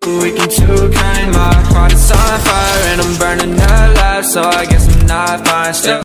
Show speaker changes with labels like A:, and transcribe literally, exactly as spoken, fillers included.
A: We can too kind, my heart is on fire and I'm burning alive, so I guess I'm not fine still.